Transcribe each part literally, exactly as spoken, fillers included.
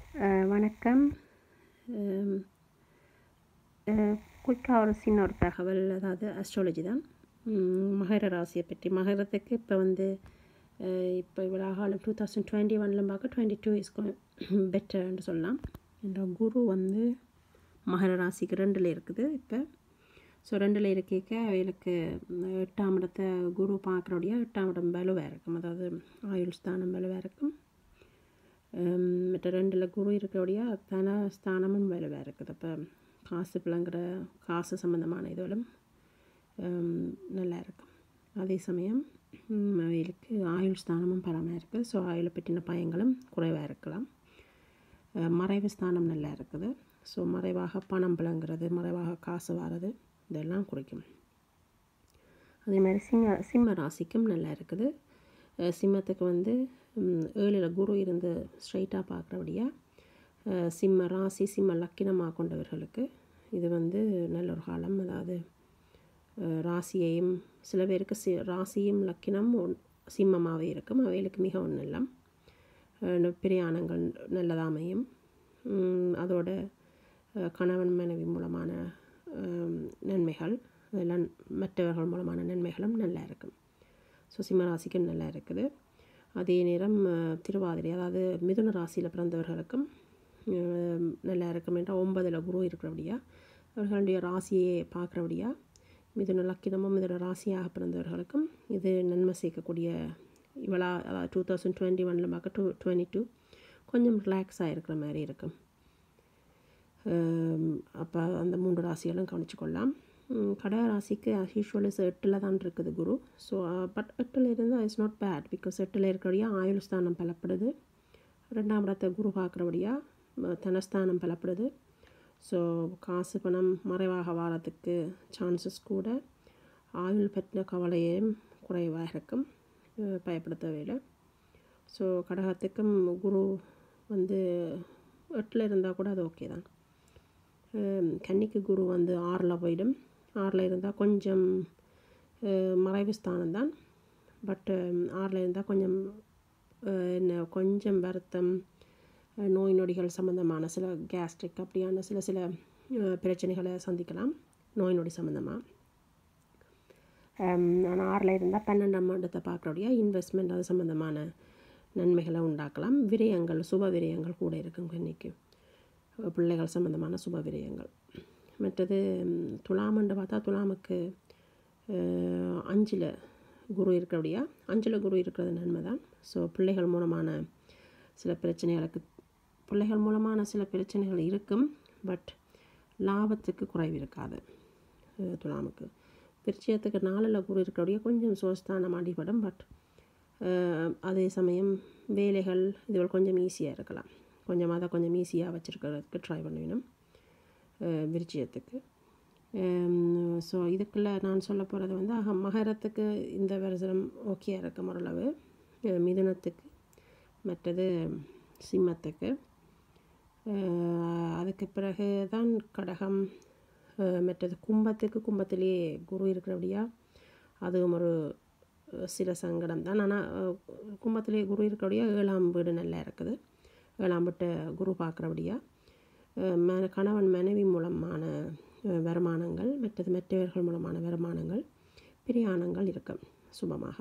அஹ் வணக்கம். குயிக்காக ஒரு சின்ன ஒரு தகவல், அதாவது அஸ்ட்ராலஜி தான். உம், மகர ராசியை பற்றி. மகரத்துக்கு இப்போ வந்து அஹ் இப்போ இவ்வளோ காலம் டூ தௌசண்ட் டுவெண்ட்டி ஒன்ல பார்க்க டுவெண்ட்டி டூ இஸ் பெட்டர்ன்னு சொல்லலாம். இந்த குரு வந்து மகர ராசிக்கு ரெண்டில் இருக்குது இப்போ. ஸோ ரெண்டில் இருக்க அவைகளுக்கு எட்டாம் இடத்தை குரு பார்க்குறோடைய எட்டாம் இடம் வலுவாக இருக்கும், அதாவது ஆயுள் ஸ்தானம் வலுவாக இருக்கும். மற்ற ரெண்டில் குரு இருக்கிறோடைய தன ஸ்தானமும் வலுவாக இருக்குது. அப்போ காசு பிள்ளைங்கிற காசு சம்மந்தமான இதுகளும் நல்லா இருக்கும். அதே சமயம் அவைகளுக்கு ஆயுள் ஸ்தானமும் பலமாக இருக்குது. ஸோ ஆயுளை பற்றின பயங்களும் குறைவாக இருக்கலாம். மறைவு ஸ்தானம் நல்லா இருக்குது. ஸோ மறைவாக பணம் பிள்ளைங்கிறது, மறைவாக காசு வர்றது, இதெல்லாம் குறிக்கும். அதே மாதிரி சிம்ம சிம்ம ராசிக்கும் நல்லா இருக்குது. சிம்மத்துக்கு வந்து ஏழில் குரு இருந்து ஸ்ட்ரைட்டாக பார்க்குறபடியாக சிம்ம ராசி சிம்ம லக்கினமாக கொண்டவர்களுக்கு இது வந்து நல்ல ஒரு காலம். அதாவது ராசியையும் சில பேருக்கு சி ராசியும் லக்கினம் சிம்மமாகவே இருக்கும். அவைகளுக்கு மிக ஒன்றும் இல்லை, பிரயாணங்கள் நல்லதாமையும், அதோட கணவன் மனைவி மூலமான நன்மைகள், அதெல்லாம் மற்றவர்கள் மூலமான நன்மைகளும் நல்லா இருக்கும். ஸோ சிம்ம ராசிக்கும் நல்லா இருக்குது. அதே நேரம் திருவாதிரை, அதாவது மிதுன ராசியில் பிறந்தவர்களுக்கும் நல்லா இருக்கும். என்றால் ஒன்பதில் குரு இருக்கிறபடியா அவர்களுடைய ராசியை பார்க்குறபடியா மிதுன லக்கினமும் மிதுன ராசியாக பிறந்தவர்களுக்கும் இது நன்மை சேர்க்கக்கூடிய இவளா, அதாவது டூ தௌசண்ட் டுவெண்ட்டி ஒனில் பார்க்க டூ டுவெண்ட்டி டூ கொஞ்சம் ரிலாக்ஸாக இருக்கிற மாதிரி இருக்கும். அப்போ அந்த மூன்று ராசிகளும் கவனிச்சுக்கொள்ளலாம். கடக ராசிக்கு அஸ் யூஷுவல் எட்டில் தான் இருக்குது குரு. ஸோ பட் எட்டில் இருந்தால் இட்ஸ் நாட் பேட், பிகாஸ் எட்டில் இருக்கிறபடியாக ஆயுள் ஸ்தானம் பலப்படுது. ரெண்டாம் இடத்தை குரு பார்க்குறபடியாக தனஸ்தானம் பலப்படுது. ஸோ காசு பணம் மறைவாக வாரத்துக்கு சான்சஸ் கூட. ஆயுள் பற்றின கவலையும் குறைவாக இருக்கும், பயப்படுத்தவே. ஸோ கடகத்துக்கும் குரு வந்து எட்டில் இருந்தால் கூட அது ஓகே தான். கன்னிக்கு குரு வந்து ஆறில் போயிடும். ஆறில் இருந்தால் கொஞ்சம் மறைவு ஸ்தானம் தான், பட் ஆறில் இருந்தால் கொஞ்சம் என்ன கொஞ்சம் வருத்தம், நோய் நொடிகள் சம்மந்தமான சில கேஸ்ட்ரிக் அப்படியான சில சில பிரச்சனைகளை சந்திக்கலாம் நோய் நொடி சம்மந்தமாக. ஆனால் ஆறில் இருந்தால் பன்னெண்டாம் இடத்தை பார்க்குறோடைய இன்வெஸ்ட்மெண்ட் அது சம்மந்தமான நன்மைகளை உண்டாக்கலாம். விரயங்கள், சுப விரயங்கள் கூட இருக்கும் கன்னிக்கு, பிள்ளைகள் சம்மந்தமான சுப விரயங்கள். மற்றது துலாமண்டு பார்த்தா துலாமுக்கு அஞ்சில் குரு இருக்கிறபடியா அஞ்சில் குரு இருக்கிறது நன்மை தான். ஸோ பிள்ளைகள் மூலமான சில பிரச்சனைகளுக்கு பிள்ளைகள் மூலமான சில பிரச்சனைகள் இருக்கும், பட் லாபத்துக்கு குறைவு இருக்காது துலாமுக்கு. விருச்சிகத்துக்கு நாலில் குரு இருக்கிறபடியா கொஞ்சம் சோஸ்தானம் அடிபடும், பட் அதே சமயம் வேலைகள் இதுவரை கொஞ்சம் ஈஸியாக இருக்கலாம். கொஞ்சம் அதை கொஞ்சம் ஈஸியாக வச்சுருக்கிறதுக்கு ட்ரை பண்ணுவேணும் விருச்சிகத்துக்கு. ஸோ இதுக்குள்ளே நான் சொல்ல போகிறது வந்து ஆக மகரத்துக்கு இந்த வருஷம் ஓகே இருக்கும் ஓரளவு. மிதுனத்துக்கு, மற்றது சிம்மத்துக்கு, அதுக்கு பிறகு தான் கடகம், மற்றது கும்பத்துக்கு. கும்பத்திலேயே குரு இருக்கிறபடியா அதுவும் ஒரு சில சங்கடம் தான். ஆனால் கும்பத்திலே குரு இருக்கிறபடியா ஏழாம் வீடு நல்லா இருக்குது. ஏழாம் வீட்டை குரு பார்க்குறபடியா ம கணவன் மனைவி மூலமான வருமானங்கள், மற்றது மற்றவர்கள் மூலமான வருமானங்கள், பிரயாணங்கள் இருக்கும் சுபமாக.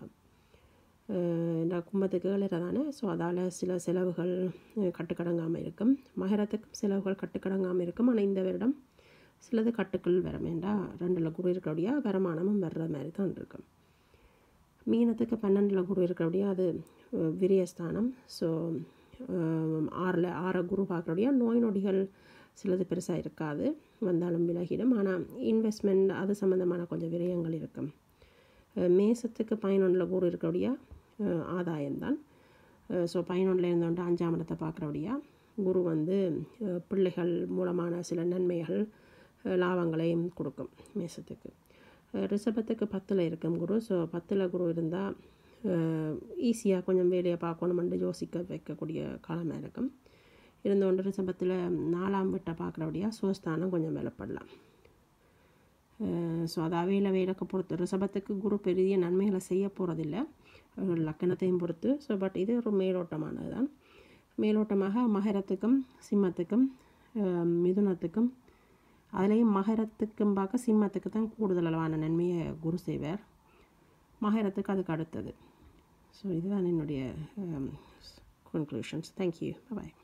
இந்த கும்பத்துக்கு ஏழரை. ஸோ அதால் சில செலவுகள் கட்டுக்கடங்காமல் இருக்கும். மகரத்துக்கும் செலவுகள் கட்டுக்கடங்காமல் இருக்கும். ஆனால் இந்த வருடம் சிலது கட்டுக்குள் வர வேண்டாம். ரெண்டில் குரு இருக்கிறபடியா வருமானமும் வர்ற மாதிரி தான் இருக்கும். மீனத்துக்கு பன்னெண்டில் குரு இருக்கிறபடியா அது விரயஸ்தானம். ஸோ ஆறில் ஆறை குரு பார்க்குறபடியா நோய் நொடிகள் சிலது பெருசாக இருக்காது, வந்தாலும் விலகிடும். ஆனால் இன்வெஸ்ட்மெண்ட் அது சம்மந்தமான கொஞ்சம் விரயங்கள் இருக்கும். மேசத்துக்கு பதினொன்றில் குரு இருக்கிறபடியா ஆதாயம்தான். ஸோ பதினொன்றில் இருந்தோண்டு அஞ்சாம் இடத்தை பார்க்குறபடியா குரு வந்து பிள்ளைகள் மூலமான சில நன்மைகள் லாபங்களையும் கொடுக்கும் மேசத்துக்கு. ரிஷபத்துக்கு பத்தில் இருக்கும் குரு. ஸோ பத்தில் குரு இருந்தால் ஈஸியாக கொஞ்சம் வேலையை பார்க்கணுமென்று யோசிக்க வைக்கக்கூடிய காலமாக இருக்கும். இருந்தோண்டு ரிஷபத்தில் நாலாம் வீட்டை பார்க்குறபடியா சுவஸ்தானம் கொஞ்சம் மேலப்படலாம். ஸோ அது அவையில் வேலைக்கு பொறுத்து ரிஷபத்துக்கு குரு பெரிய நன்மைகளை செய்ய போகிறதில்ல, லக்கணத்தையும் பொறுத்து. ஸோ பட் இது ஒரு மேலோட்டமானது தான். மேலோட்டமாக மகரத்துக்கும் சிம்மத்துக்கும் மிதுனத்துக்கும் அதுலேயும் மகரத்துக்கும் பார்க்க சிம்மத்துக்கு தான் கூடுதல் அளவான நன்மையை குரு செய்வார். மகரத்துக்கு அதுக்கு அடுத்தது. ஸோ இதுதான் என்னுடைய கன்க்ளூஷன்ஸ். தேங்க்யூ. பாய்.